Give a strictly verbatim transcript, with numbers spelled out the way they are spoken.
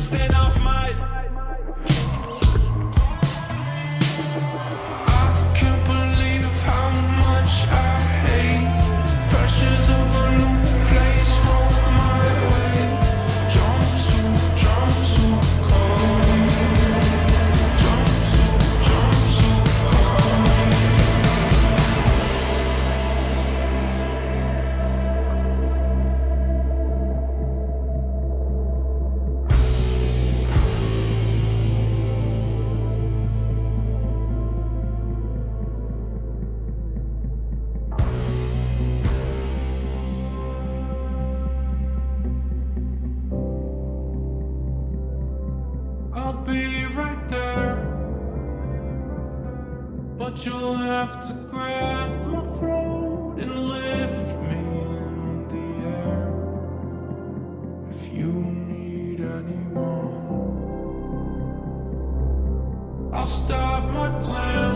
staying off my. I can't believe how much I hate pressures of a new place from my way. Jumpsuit, jumpsuit, call me. Jumpsuit, jumpsuit, call me. I'll be right there, but you'll have to grab my throat and lift me in the air. If you need anyone, I'll stop my plan.